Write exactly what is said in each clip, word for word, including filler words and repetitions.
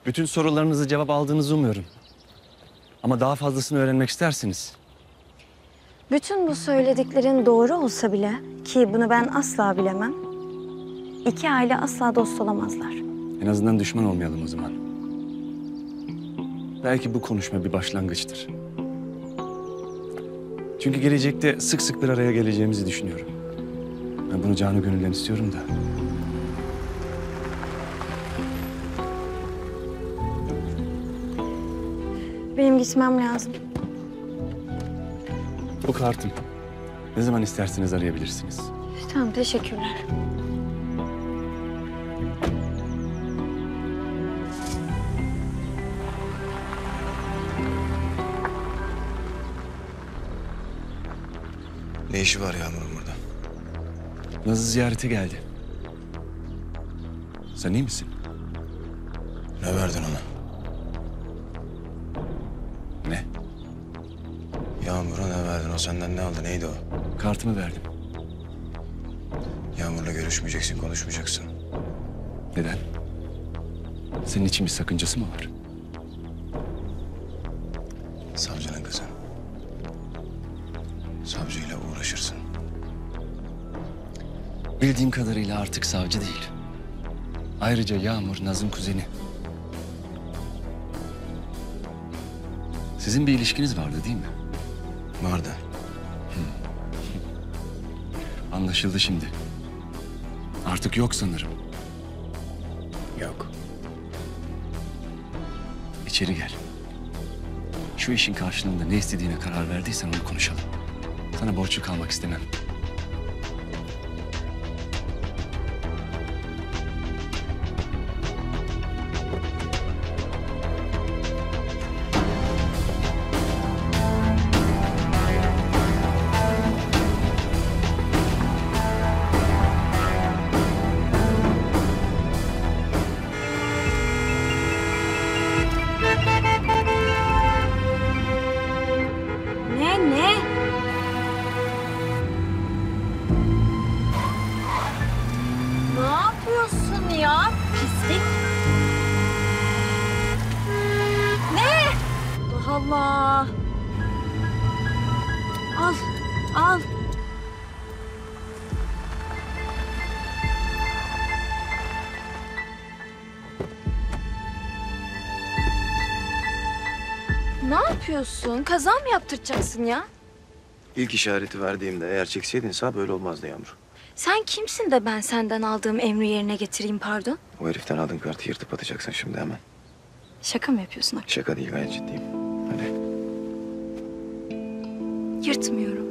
Bütün sorularınızı cevap aldığınızı umuyorum. Ama daha fazlasını öğrenmek istersiniz. Bütün bu söylediklerin doğru olsa bile, ki bunu ben asla bilemem, iki aile asla dost olamazlar. En azından düşman olmayalım o zaman. Belki bu konuşma bir başlangıçtır. Çünkü gelecekte sık sık bir araya geleceğimizi düşünüyorum. Ben bunu canı gönülden istiyorum da. Benim gitmem lazım. Bu kartım. Ne zaman isterseniz arayabilirsiniz. Tamam, teşekkürler. Ne işi var Yağmur'un burada? Nazlı ziyarete geldi. Sen iyi misin? Ne verdin ona? Ne? Yağmur'a ne verdin? O senden ne aldı? Neydi o? Kartımı verdim. Yağmur'la görüşmeyeceksin, konuşmayacaksın. Neden? Senin için bir sakıncası mı var? Savcının kızı. Savcıyla uğraşırsın. Bildiğim kadarıyla artık savcı değil. Ayrıca Yağmur Naz'ın kuzeni. Sizin bir ilişkiniz vardı değil mi? Vardı. Anlaşıldı şimdi. Artık yok sanırım. Yok. İçeri gel. Şu işin karşılığında ne istediğine karar verdiysen onu konuşalım. Sana borçlu kalmak istemem. Ne, ne? Ne yapıyorsun ya? Pislik. Ne? Allah Allah. Al, al. Ne yapıyorsun? Kaza mı yaptıracaksın ya? İlk işareti verdiğimde eğer çekseydin sağ böyle olmazdı Yağmur. Sen kimsin de ben senden aldığım emri yerine getireyim, pardon? O heriften aldığın kartı yırtıp atacaksın şimdi hemen. Şaka mı yapıyorsun? Şaka değil, gayet ciddiyim. Hadi. Yırtmıyorum.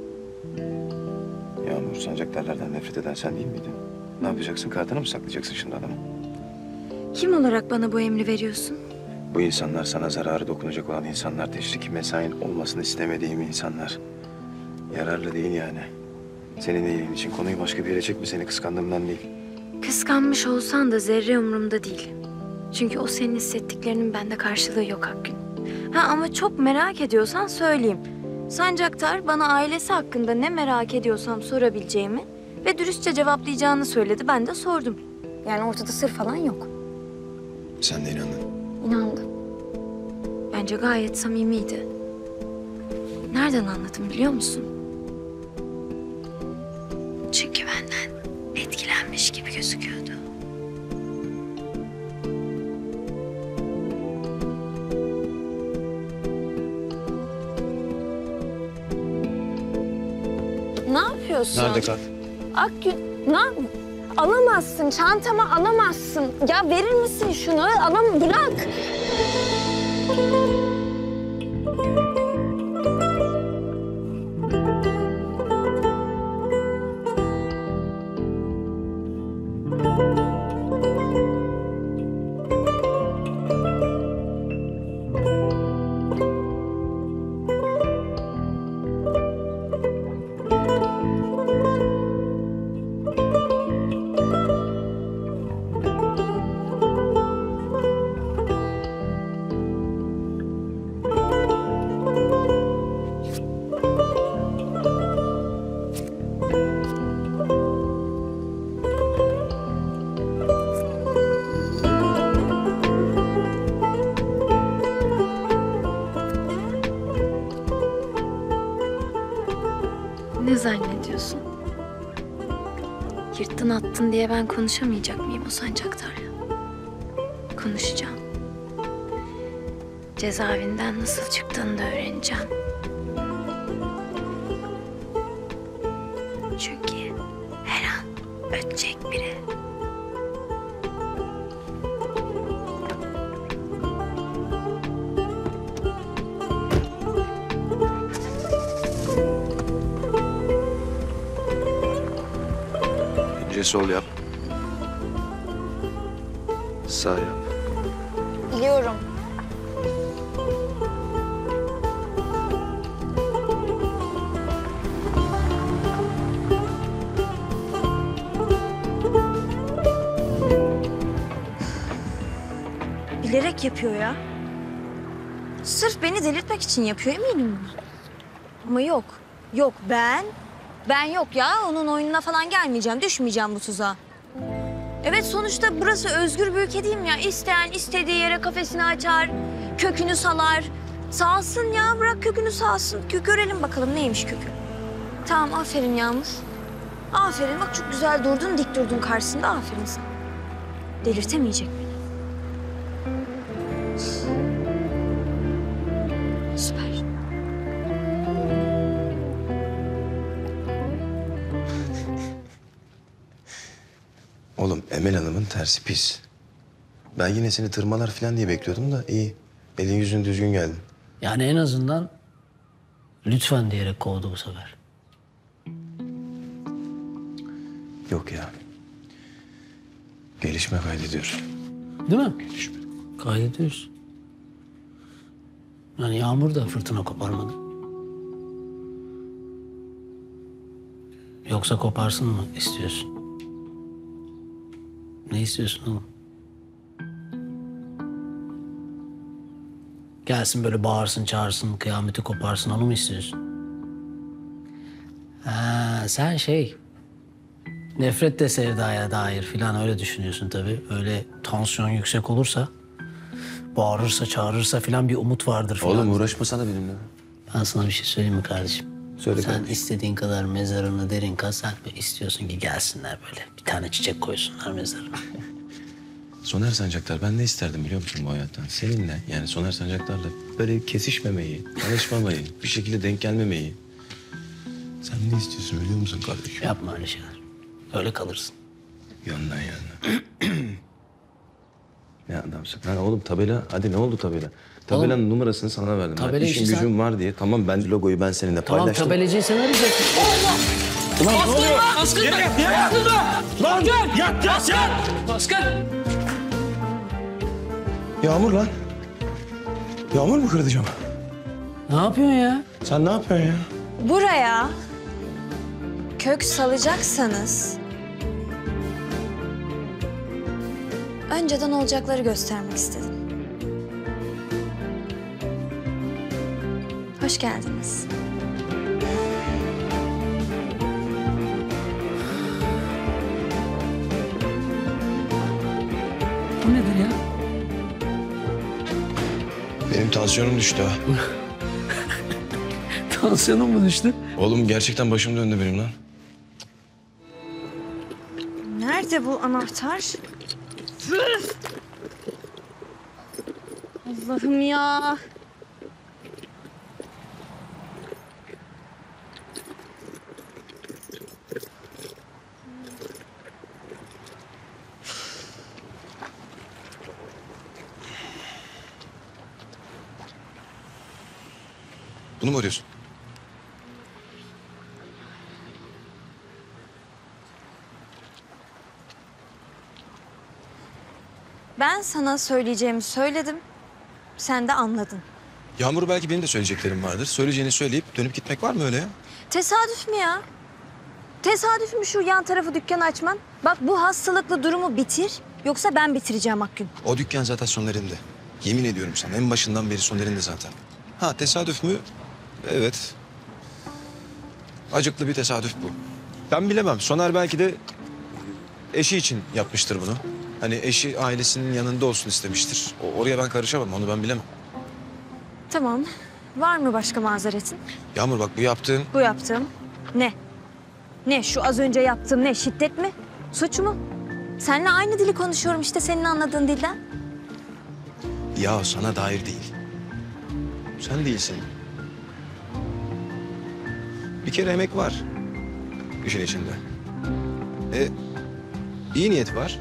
Yağmur, sancaktarlardan nefret eden sen değil miydin? Ne yapacaksın? Kartını mı saklayacaksın şimdi adamı? Kim olarak bana bu emri veriyorsun? Bu insanlar sana zararı dokunacak olan insanlar. Teşriki mesain olmasını istemediğim insanlar. Yararlı değil yani. Senin iyiliğin için konuyu başka bir yere çekme. Seni kıskandığımdan değil. Kıskanmış olsan da zerre umurumda değil. Çünkü o senin hissettiklerinin bende karşılığı yok Akgün. Ha ama çok merak ediyorsan söyleyeyim. Sancaktar bana ailesi hakkında ne merak ediyorsam sorabileceğimi ve dürüstçe cevaplayacağını söyledi. Ben de sordum. Yani ortada sır falan yok. Sen de inandın. İnandım. Bence gayet samimiydi. Nereden anladım biliyor musun? Çünkü benden etkilenmiş gibi gözüküyordu. Ne yapıyorsun? Nerede kart? Akgün, ne yap- Alamazsın, çantama alamazsın. Ya verir misin şunu? Alam, bırak. Ne zannediyorsun? Yırttın attın diye ben konuşamayacak mıyım o sancaktarla? Konuşacağım. Cezaevinden nasıl çıktığını da öğreneceğim. Çünkü her an ötecek biri. Önce sol yap. Sağ yap. Biliyorum. Bilerek yapıyor ya. Sırf beni delirtmek için yapıyor, eminim. Ama yok. Yok ben. Ben yok ya. Onun oyununa falan gelmeyeceğim. Düşmeyeceğim bu tuzağa. Evet, sonuçta burası özgür bir ülke değil mi ya? İsteyen istediği yere kafesini açar, kökünü salar. Salsın ya, bırak kökünü salsın. Gö- Görelim bakalım neymiş kökü. Tamam, aferin Yağmur. Aferin, bak çok güzel durdun, dik durdun karşısında. Aferin sana. Delirtemeyecek beni. Süper. Oğlum Emel Hanım'ın tersi pis. Ben yine seni tırmalar falan diye bekliyordum da iyi. Elin yüzün düzgün geldin. Yani en azından lütfen diyerek kovdu bu sefer. Yok ya. Gelişme kaydediyor. Değil mi? Gelişme. Kaydediyoruz. Yani Yağmur da fırtına koparmadı. Yoksa koparsın mı istiyorsun? Ne istiyorsun oğlum? Gelsin böyle bağırsın, çağırsın, kıyameti koparsın, onu mu istiyorsun? Ha, sen şey... Nefret de sevdaya dair filan öyle düşünüyorsun tabii. Öyle tansiyon yüksek olursa... Bağırırsa, çağırırsa filan bir umut vardır filan. Oğlum uğraşmasana benimle. Ben sana bir şey söyleyeyim mi kardeşim? Söyle Sen kardeşim. istediğin kadar mezarını derin kaz. Sen istiyorsun ki gelsinler böyle. Bir tane çiçek koysunlar mezarına. Soner Sancaktar, ben ne isterdim biliyor musun bu hayattan? Seninle, yani Soner Sancaktar'la böyle kesişmemeyi, tanışmamayı, bir şekilde denk gelmemeyi. Sen ne istiyorsun biliyor musun kardeşim? Yapma öyle şeyler. Öyle kalırsın. Yandan yandan. Ne adamsın? Lan oğlum tabela, hadi ne oldu tabela? Tabelanın numarasını sana verdim. tabela Ben işim işi sen- gücüm var diye. Tamam, ben logoyu ben seninle Tamam, paylaştım. tabelacıyı sen arayacaksın. Yağmur lan. Yağmur mu kırdı camı? Ne yapıyorsun ya? Sen ne yapıyorsun ya? Buraya kök salacaksanız... önceden olacakları göstermek istedim. Hoş geldiniz. Bu nedir ya? Benim tansiyonum düştü ha. Tansiyonun mu düştü? Oğlum gerçekten başım döndü benim lan. Nerede bu anahtar? Allah'ım ya. Bunu mu arıyorsun? Ben sana söyleyeceğimi söyledim. Sen de anladın. Yağmur belki benim de söyleyeceklerim vardır. Söyleyeceğini söyleyip dönüp gitmek var mı öyle ya? Tesadüf mü ya? Tesadüf mü şu yan tarafı dükkan açman? Bak bu hastalıklı durumu bitir. Yoksa ben bitireceğim Akgün. O dükkan zaten Soner'inde. Yemin ediyorum sana en başından beri Soner'inde zaten. Ha tesadüf mü? Evet. Acıklı bir tesadüf bu. Ben bilemem. Soner belki de eşi için yapmıştır bunu. Hani eşi ailesinin yanında olsun istemiştir. O, oraya ben karışamam. Onu ben bilemem. Tamam. Var mı başka mazeretin? Yağmur bak bu yaptığın Bu yaptığım ne? Ne şu az önce yaptığım ne? Şiddet mi? Suç mu? Seninle aynı dili konuşuyorum işte senin anladığın dilden. Ya sana dair değil. Sen değilsin. Bir kere emek var işin içinde. E, iyi niyet var.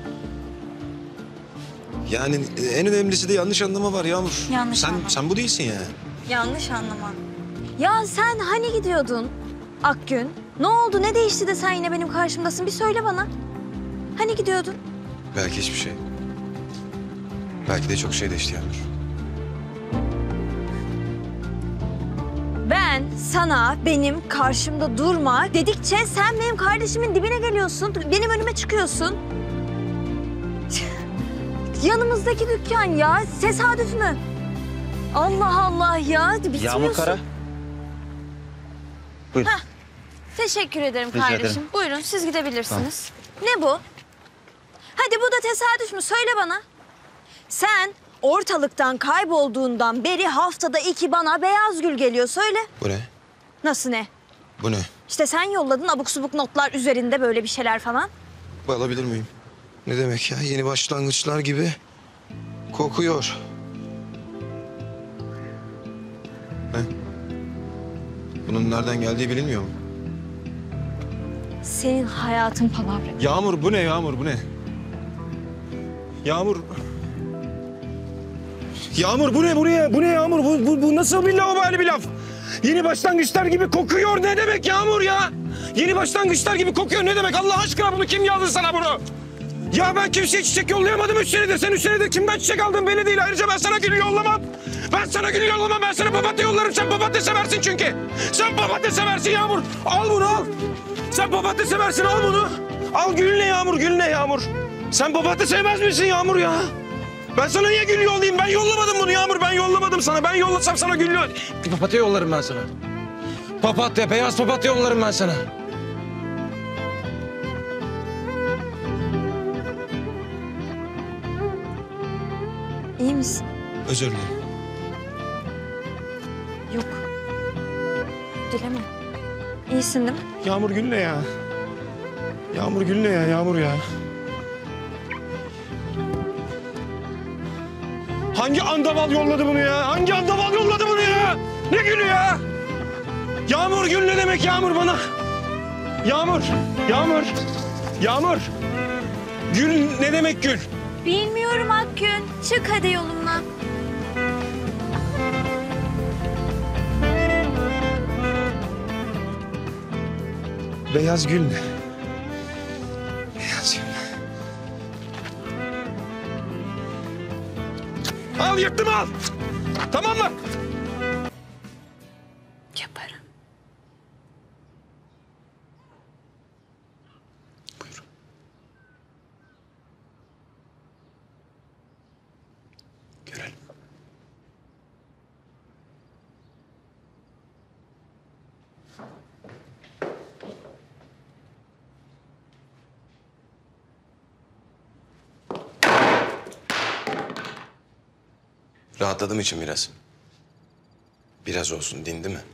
Yani en önemlisi de yanlış anlama var Yağmur. Yanlış sen, anlama. Sen bu değilsin yani. Yanlış anlama. Ya sen hani gidiyordun Akgün? Ne oldu? Ne değişti de sen yine benim karşımdasın? Bir söyle bana. Hani gidiyordun? Belki hiçbir şey. Belki de çok şey değişti Yağmur. Ben sana benim karşımda durma dedikçe sen benim kardeşimin dibine geliyorsun. Benim önüme çıkıyorsun. Yanımızdaki dükkan ya. Tesadüf mü? Allah Allah ya. Bitmiyorsun. Yağmur Kara. Buyurun. Heh, teşekkür ederim Rica kardeşim. ederim. Buyurun siz gidebilirsiniz. Ne bu? Hadi bu da tesadüf mü? Söyle bana. Sen ortalıktan kaybolduğundan beri haftada iki bana beyaz gül geliyor. Söyle. Bu ne? Nasıl ne? Bu ne? İşte sen yolladın abuk subuk notlar üzerinde böyle bir şeyler falan. Bu alabilir miyim? Ne demek ya? Yeni başlangıçlar gibi kokuyor. Ne? Bunun nereden geldiği bilinmiyor mu? Senin hayatın palavra. Yağmur bu ne Yağmur bu ne? Yağmur. Yağmur bu ne bu ne? Bu ne Yağmur? Bu, bu, bu nasıl bir laubali bir laf? Yeni başlangıçlar gibi kokuyor ne demek Yağmur ya? Yeni başlangıçlar gibi kokuyor ne demek? Allah aşkına bunu kim yazdı sana bunu? Ya ben kimseye çiçek yollayamadım üç senedir. Sen üç senedir kimden çiçek aldın belli değil. Ayrıca ben sana gül yollamam. Ben sana gül yollamam. Ben sana papatya yollarım. Sen papatya seversin çünkü. Sen papatya seversin Yağmur. Al bunu al. Sen papatya seversin al bunu. Al gül ne Yağmur gül ne Yağmur. Sen papatya sevmez misin Yağmur ya? Ben sana niye gül yollayayım? Ben yollamadım bunu Yağmur. Ben yollamadım sana. Ben yollasam sana gül yol... Papatya yollarım ben sana. Papatya, beyaz papatya yollarım ben sana. İyi misin? Özür dilerim. Yok. Dileme. İyisin değil mi? Yağmur gül ne ya? Yağmur gül ne ya? Yağmur ya. Hangi andaval yolladı bunu ya? Hangi andaval yolladı bunu ya? Ne gülü ya? Yağmur gül ne demek Yağmur bana? Yağmur, Yağmur, Yağmur. Gül ne demek gül? Bilmiyorum Akgün. Çık hadi yolumdan. Beyaz gül ne? Beyaz gül. Al yırttım al. Tamam mı? Yaparım. Buyurun. Görelim. Rahatladım için biraz. Biraz olsun dindi mi?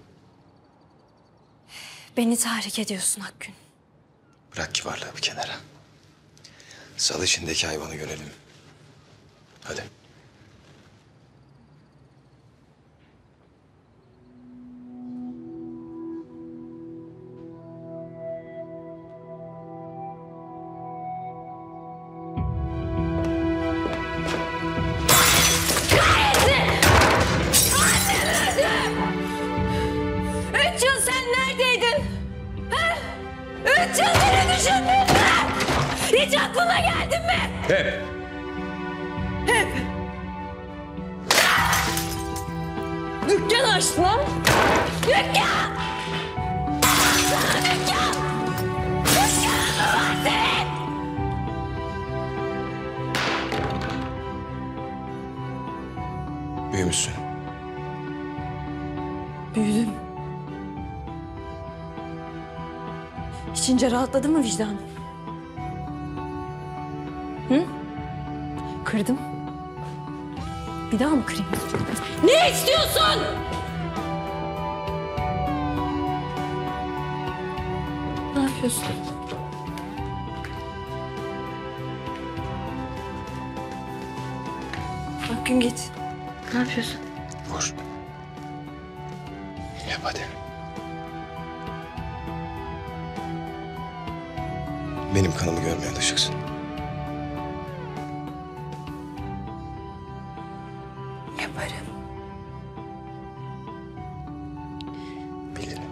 Beni tahrik ediyorsun Akgün. Bırak kibarlığı bir kenara. Sal içindeki hayvanı görelim. Hadi. Üç yıl sen neredeydin? Ha? Üç yıl beni düşündün mü? Hiç aklına geldin mi? Hep. Hep. Dükkan açtın ha? Dükkan! Sana dükkan! Dükkanın mı var senin? Büyümüşsün. Büyüdüm. İçince rahatladı mı vicdanım? Hı? Kırdım. Bir daha mı kırayım? Ne istiyorsun? Ne yapıyorsun? yapıyorsun? Akgün git. Ne yapıyorsun? Vur. Yap hadi. Benim kanımı görmeye alışıksın. Yaparım. Bilirim.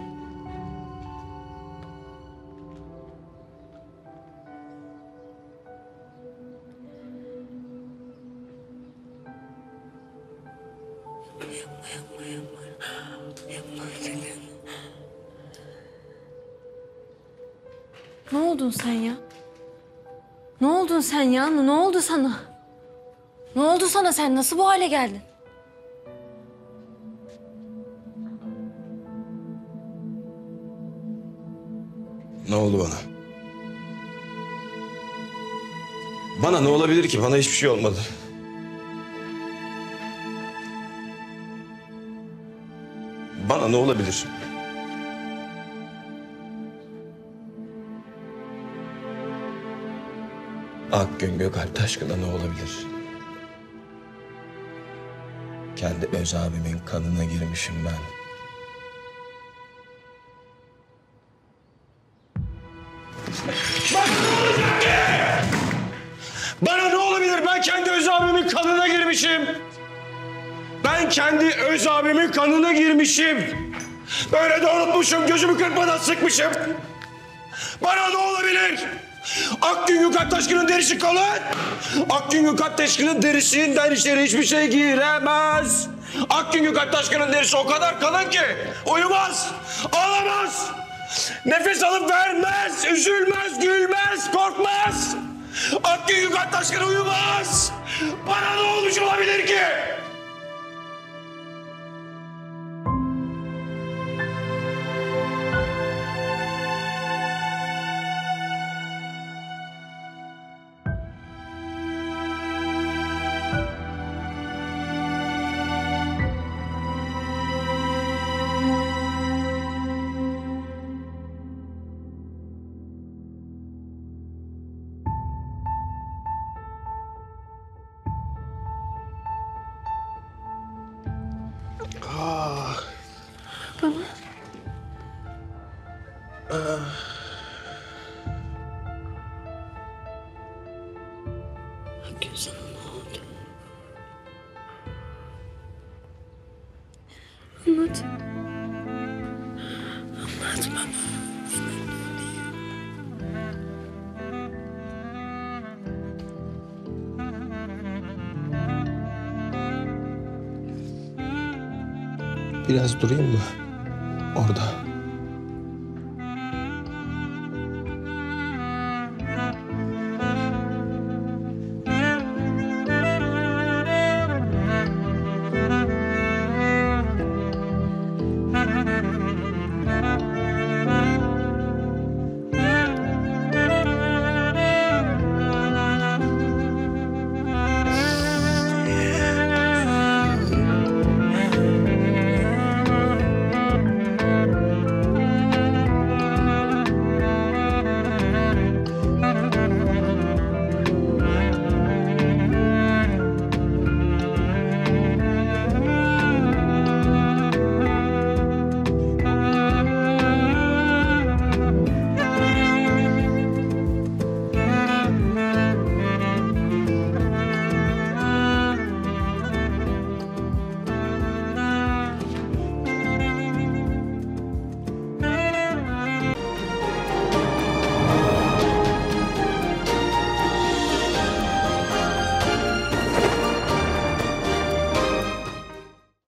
Ne oldun sen ya? Ne oldun sen ya? Ne oldu sana? Ne oldu sana? Sen nasıl bu hale geldin? Ne oldu bana? Bana ne olabilir ki? Bana hiçbir şey olmadı. Bana ne olabilir? Akgün Gökalp Taşkın'a ne olabilir? Kendi öz abimin kanına girmişim ben. Bana ne olabilir? Ben kendi öz abimin kanına girmişim. Ben kendi öz abimin kanına girmişim. Böyle de unutmuşum, gözümü kırpmadan sıkmışım. Bana ne olabilir? Akgün Gökalp Taşkın'ın derisi kalın. Akgün Gökalp Taşkın'ın derisinden içeri hiçbir şey giremez. Akgün Gökalp Taşkın'ın derisi o kadar kalın ki uyumaz, ağlamaz. Nefes alıp vermez, üzülmez, gülmez, korkmaz. Akgün Gökalp Taşkın uyumaz. Bana ne olmuş olabilir ki? Akgün sana ne oldu? Anlat. Anlat bana. Biraz durayım mı? Orada.